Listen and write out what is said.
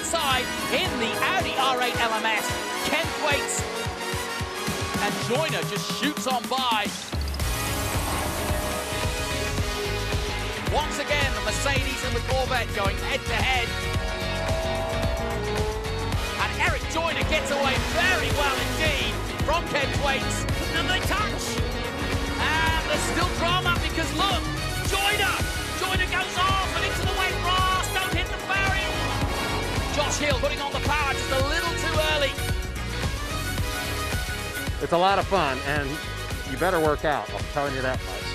inside in the Audi R8 LMS. Ken Thwaites and Joyner just shoots on by. Once again, the Mercedes and the Corvette going head-to-head. And Eric Joyner gets away very well indeed from Ken Thwaites. And they touch. And there's still drama because look, Joyner goes off and into the wet grass. Don't hit the barrier. Josh Hill putting on the power just a little too early. It's a lot of fun, and you better work out, I'm telling you that much.